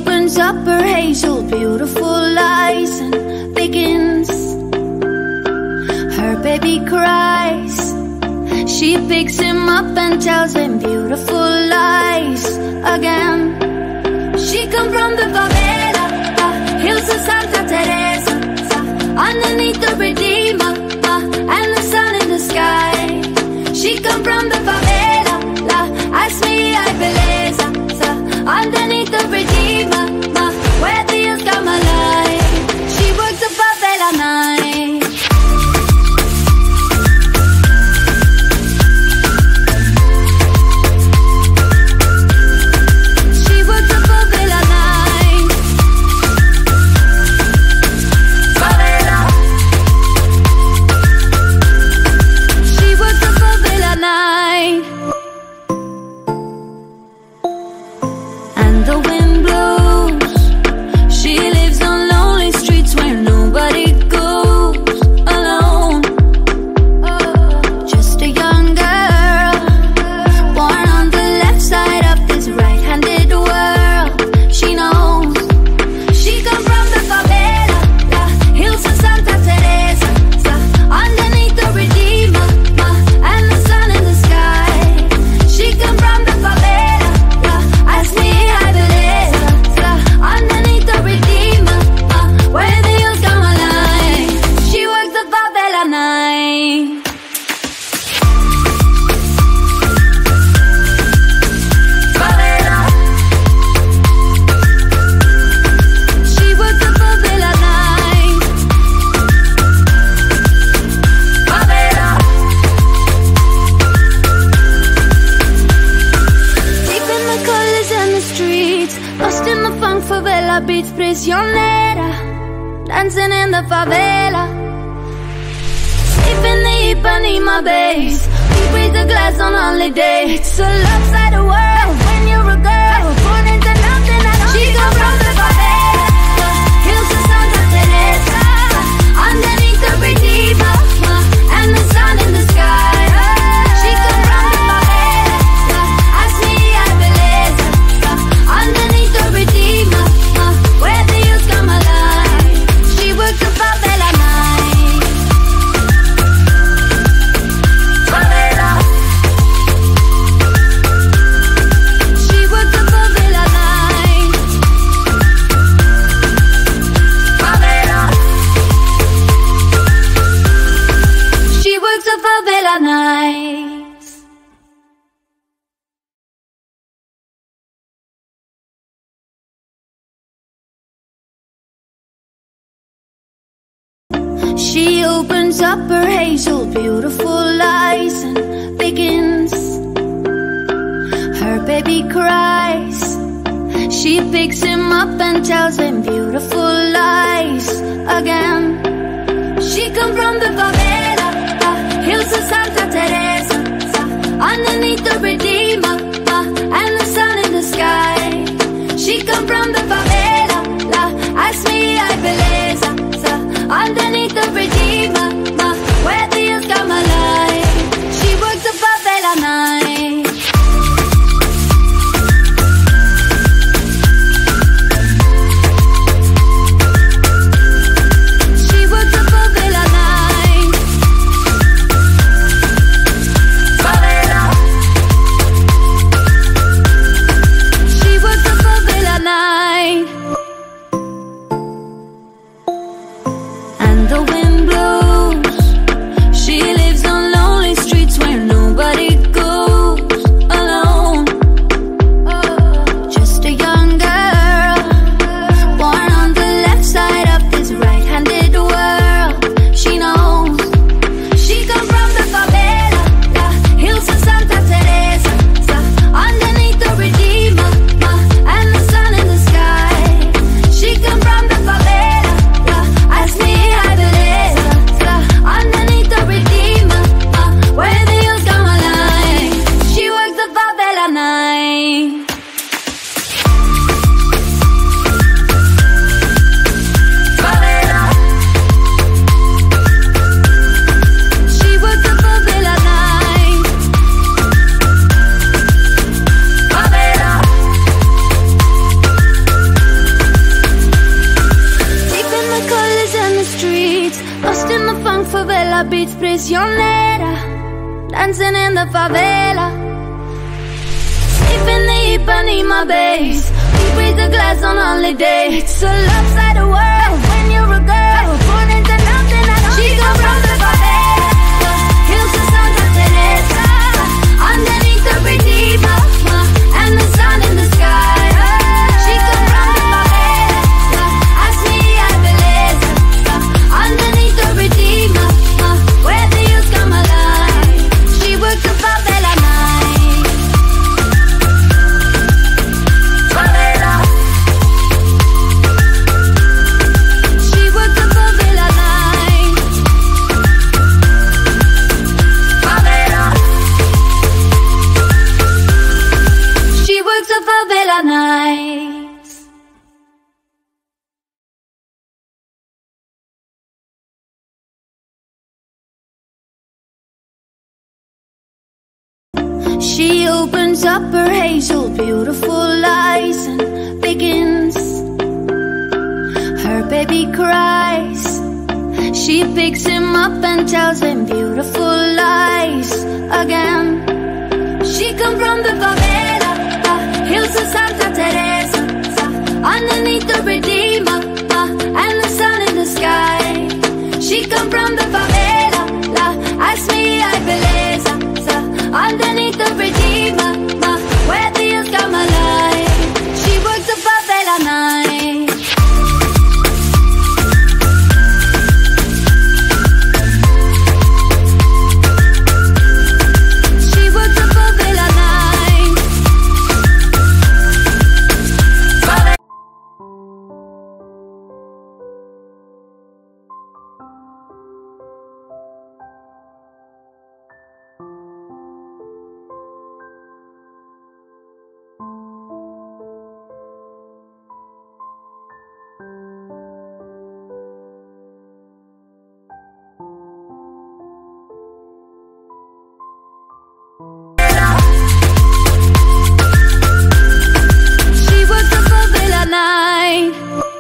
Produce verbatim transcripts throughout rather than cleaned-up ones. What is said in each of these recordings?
opens up her hazel, beautiful eyes and begins. Her baby cries. She picks him up and tells him beautiful lies again. She come from the favela, uh, hills of Santa Teresa, uh, underneath the Redeemer, uh, and the sun in the sky. She come from the favela, la, ask me, I beleza, uh, underneath the Redeemer, uh, where the hills come alive. She works the favela night. Dancing in the favela, sleeping deep beneath my base. We breathe the glass on holiday. It's a lopsided world when you're a girl born into nothing at all. She comes from the favela, hills of Santa Teresa, underneath the Redeemer, and the sun in the sky. She comes from the favela, ask me, I beleza, underneath the Redeemer, where the hills come alive. She works the favela night. Favela. She works the favela night. Favela. She works the favela nights. She opens up her hazel, beautiful eyes and begins. Her baby cries. She picks him up and tells him beautiful lies again. She come from the favela, uh, hills of Santa Teresa, uh, underneath the Redeemer, uh, and the sun in the sky. She come from the favela, la, ask me, I beleza, uh, underneath the Redeemer, uh, where the hills come alive. She works the favela night. She works the favela night. Favela. favela beats prisionera, dancing in the favela. Sleep in the Ipanema base, we breathe the glass on holiday. It's a lopsided world when you're a girl, born into nothing at all. She come from the favela, hills of Santa Teresa, underneath the Redeemer, and the sun in the sky. She come from the favela, ask me I beleza, underneath the Redeemer, where the youth come alive. She works the favela night. Favela. She works the favela night. Favela. She works the favela nights. She opens up her hazel, beautiful eyes and begins. Her baby cries. She picks him up and tells him beautiful lies again. She come from the favela, uh, hills of Santa Teresa, uh, underneath the Redeemer, uh, and the sun in the sky. She come from the favela, uh, ask me I beleza, uh, underneath the Redeemer, uh, where the youth come alive. She works the favela night. She works the favela night. She works the favela night.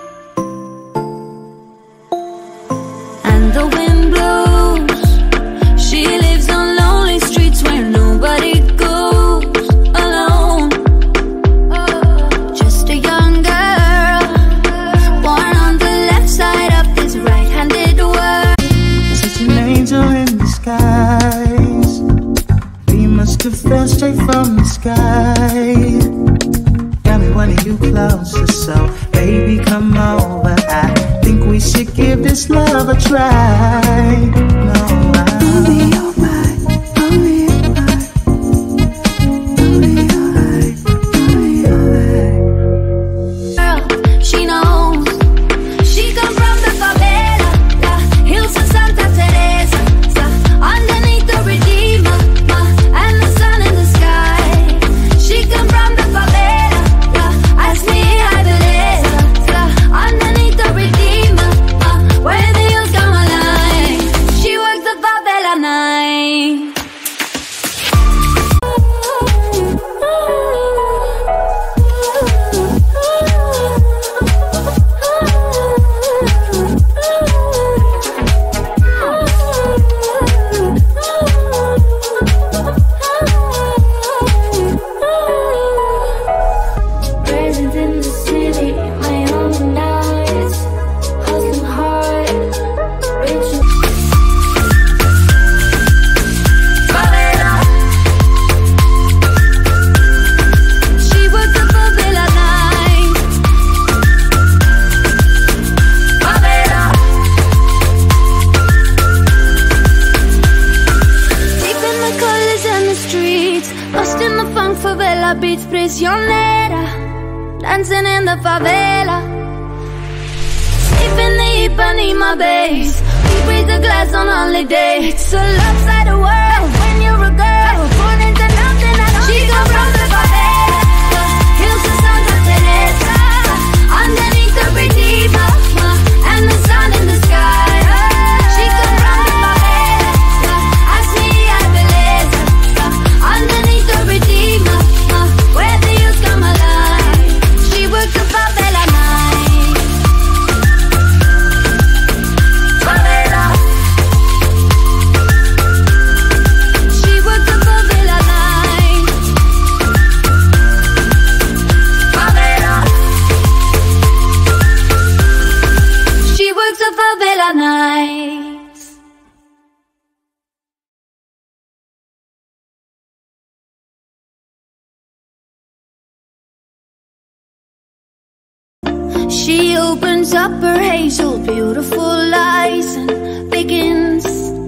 And the wind blows. She lives on lonely streets where nobody goes alone. Just a young girl, born on the left side of this right-handed world. Such an angel in disguise. We must have fell straight from the sky. Got me wanting you closer, so baby come over. I think we should give this love a try. No, I I'll be alright, I'll be alright, I'll be alright, I'll be alright. Girl, she knows. She come from the favela, the hills of Santa Teresa, uh, underneath the Redeemer, uh, and the sun in the sky. She come from the favela, uh, ask me I beleza, uh, underneath the Redeemer, uh, where the youth come alive. She works the favela night. Present in the city, my own nights, hustling hard, rich. Favela. She works the favela night. Favela. Deep in the colors and the streets, lost in the funk, favela beats prisionera, dancing in the favela. Sleep in the Ipanema base, we breathe the glass on holiday. It's a lopsided world when you're a girl, born into nothing at all. She come from the favela, hills of Santa Teresa, underneath the Redeemer, and the sun in the sky. She come from the favela, ask me I beleza, underneath the Redeemer, where the youth come alive. She works the favela night. Favela. She opens up her hazel, beautiful eyes and begins.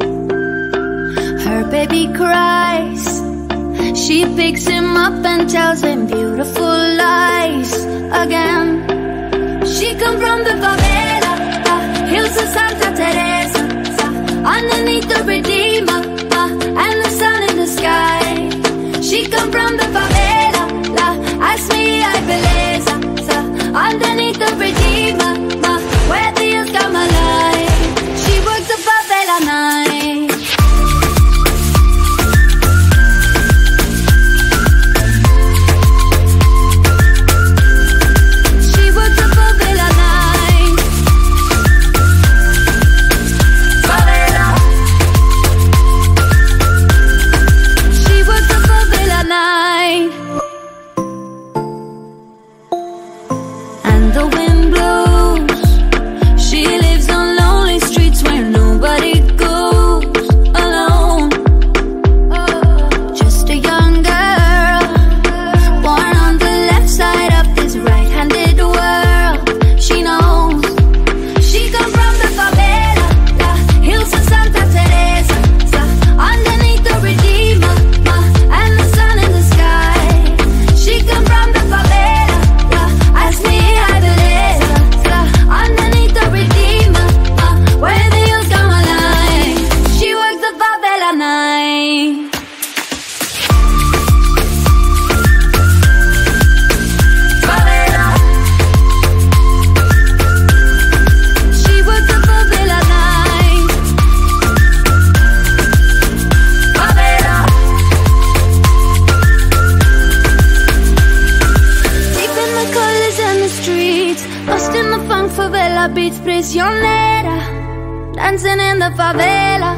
Her baby cries. She picks him up and tells him beautiful lies again. She come from the favela, uh, hills of Santa Teresa, uh, underneath the Redeemer, uh, and the sun in the sky. She come from the favela, la, ask me, I beleza, uh, underneath the Redeemer, uh, where the hills come alive. She works the favela night. Beats prisionera, dancing in the favela.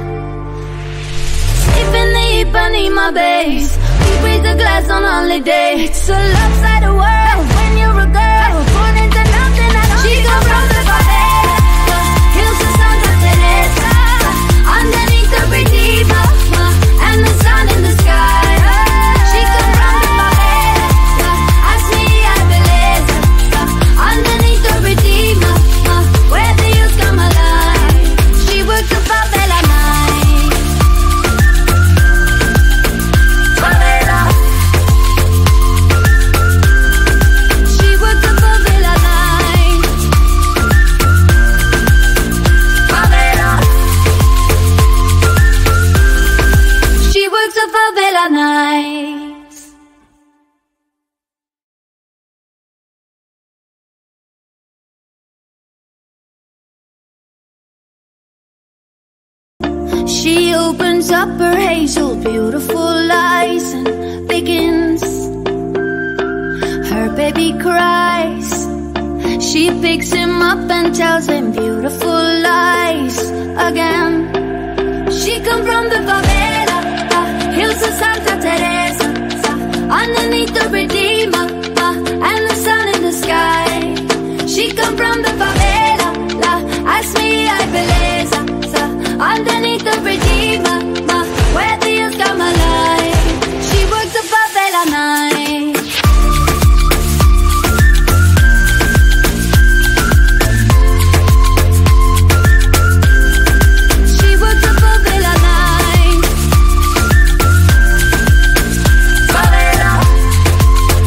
Sleeping the Ipanema base. We breathe the glass on holiday. It's a lopsided world when you're a girl born into nothing at all. She comes from the favela, the hills of Santa Teresa, underneath the Redeemer, and the sun in the sky. She comes from the favela, ask me, I beleza, underneath the Redeemer, where the hills come alive. She works the favela night. Favela. She works the favela night. Favela. She works the favela night. She opens up her hazel, beautiful eyes and begins. Her baby cries. She picks him up and tells him beautiful lies again. She come from the favela, uh, hills of Santa Teresa, uh, underneath the Redeemer, uh, and the sun in the sky. She come from the favela, la, ask me, I beleza, underneath the Redeemer, uh, where the hills come alive. She works the favela night. She works the favela night. Favela.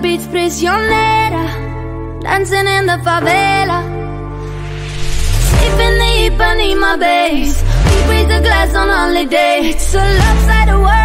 beats prisionera, dancing in the favela. Safe in the heat beneath my base, we breathe the glass on holiday. It's a lopsided world.